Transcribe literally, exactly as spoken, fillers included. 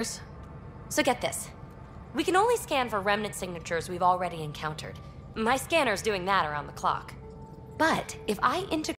So get this. We can only scan for remnant signatures we've already encountered. My scanner's doing that around the clock. But if I integrate